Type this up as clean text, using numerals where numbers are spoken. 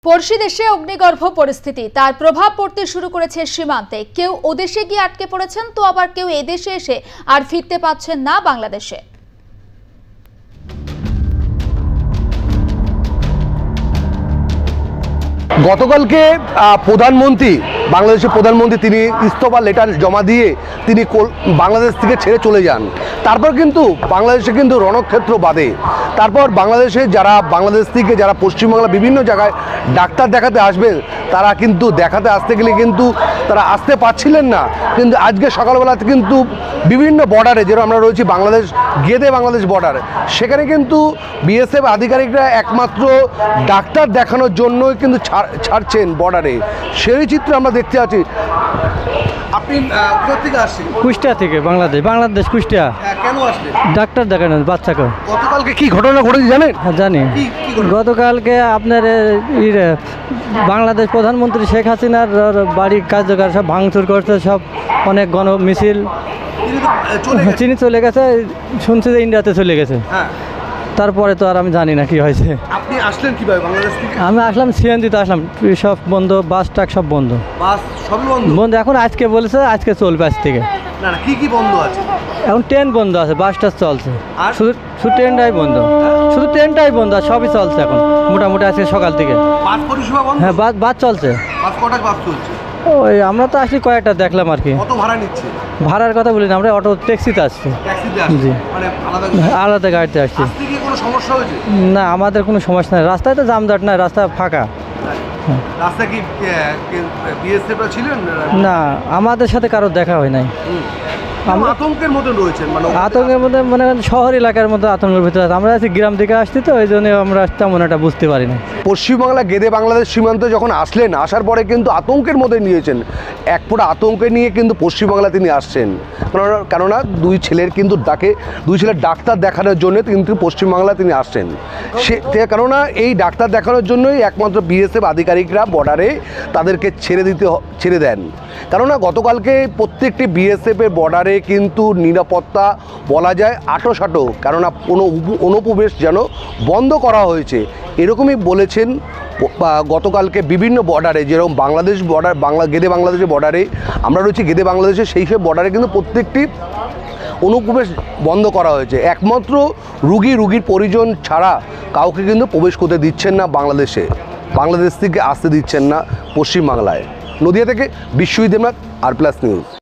পড়শি দেশে অগ্নিগর্ভ পরিস্থিতি তার প্রভাব পড়তে শুরু করেছে সীমান্তে। কেউ ওদেশে গিয়ে আটকে পড়েছেন, তো আবার কেউ এদেশে এসে আর ফিরতে পারছেন না বাংলাদেশে। গতকালকে বাংলাদেশের প্রধানমন্ত্রী তিনি ইস্তফা লেটার জমা দিয়ে তিনি বাংলাদেশ থেকে ছেড়ে চলে যান। তারপর কিন্তু বাংলাদেশে কিন্তু রণক্ষেত্র বাঁধে। তারপর বাংলাদেশ থেকে যারা পশ্চিমবাংলা বিভিন্ন জায়গায় ডাক্তার দেখাতে আসবে, তারা কিন্তু দেখাতে আসতে গেলে কিন্তু তারা আসতে পারছিলেন না। কিন্তু আজকে সকালবেলাতে কিন্তু বিভিন্ন বর্ডারে, যেরকম আমরা রয়েছি গেদে বাংলাদেশ বর্ডার, সেখানে কিন্তু বিএসএফ আধিকারিকরা একমাত্র ডাক্তার দেখানোর জন্যই কিন্তু ছাড়ছেন বর্ডারে। সেই চিত্র আমরা দেখতে আছি। আপনি কোথা থেকে আসছেন? কুষ্টিয়া থেকে। বাংলাদেশ কুষ্টিয়া। কেন আসলেন? ডাক্তার দেখানোর বাচ্চাকে। গতকালকে কি ঘটনা ঘটেছে জানেন? হ্যাঁ জানি। গতকালকে আপনার বাংলাদেশ প্রধানমন্ত্রী শেখ হাসিনার বাড়ির কার্যকর সব ভাঙচুর করছে, সব অনেক মিছিল চিনি চলে গেছে। শুনছি যে ইন্ডিয়াতে চলে গেছে। তারপরে তো আর আমি জানি না কি হয়েছে। আপনি আসলেন কিভাবে বাংলাদেশ থেকে? আমি আসলাম সিএনজিতে আসলাম, সব বন্ধ, বাস ট্রাক সব বন্ধ। বাস সবই বন্ধ? এখন আজকে বলেছে আজকে চলবে আজ থেকে। না কি কি বন্ধ আছে? এখন ট্রেন বন্ধ আছে, বাস টাস চলছে, শুধু ট্রেনটাই বন্ধ। শুধু ট্রেনটাই বন্ধ, আর সবই চলছে এখন মোটামুটি আজকে সকাল থেকে। বাস পরিষেবা বন্ধ? হ্যাঁ বাস চলছে। বাস কটা বাস চলছে? ওই আমরা তো আসলে কয়েকটা দেখলাম আর কি। কত ভাড়া নিচ্ছে? ভাড়ার কথা বলি না, আমরা অটো ট্যাক্সিতে আসছি। জি, মানে আলাদা গাড়িতে আসছি। কোনো সমস্যা হয়েছে? না আমাদের কোনো সমস্যা নেই, রাস্তায় তো জামজট নাই, রাস্তা ফাঁকা। রাস্তা কি বিএসএফ ছিলেন? না আমাদের সাথে কারোর দেখা হয় নাই। আতঙ্কের মধ্যে রয়েছেন? আতঙ্কের মধ্যে মানে শহর এলাকার মধ্যে আতঙ্কের ভিতরে আছে। আমরা আছি গ্রাম থেকে আসছি, তো ওই জন্য আমরা তেমন একটা বুঝতে পারি না। পশ্চিমবাংলা গেদে বাংলাদেশ সীমান্তে যখন আসলেন, আসার পরে কিন্তু আতঙ্কের মধ্যে নিয়েছেন, এক ফোঁটা আতঙ্কে নিয়ে কিন্তু পশ্চিমবাংলা তিনি আসছেন। কেননা দুই ছেলের ডাক্তার দেখানোর জন্য কিন্তু পশ্চিমবাংলা তিনি আসছেন। কেননা এই ডাক্তার দেখানোর জন্যই একমাত্র বিএসএফ আধিকারিকরা বর্ডারে তাদেরকে ছেড়ে দেন। কেননা গতকালকে প্রত্যেকটি বিএসএফের বর্ডারে কিন্তু নিরাপত্তা বলা যায় আঁটোসাঁটো, কেননা কোনো অনুপ্রবেশ যেন বন্ধ করা হয়েছে, এরকমই বলেছেন। গতকালকে বিভিন্ন বর্ডারে, যেরকম বাংলাদেশ বর্ডার গেদে বাংলাদেশের বর্ডারে আমরা রয়েছি, গেদে বাংলাদেশে সেই সব বর্ডারে কিন্তু প্রত্যেকটি অনুপ্রবেশ বন্ধ করা হয়েছে। একমাত্র রুগীর পরিজন ছাড়া কাউকে কিন্তু প্রবেশ করতে দিচ্ছেন না বাংলাদেশ থেকে আসতে দিচ্ছেন না পশ্চিমবাংলায়। নদিয়া থেকে বিশ্বজিৎ দেবনাথ, আর+ নিউজ।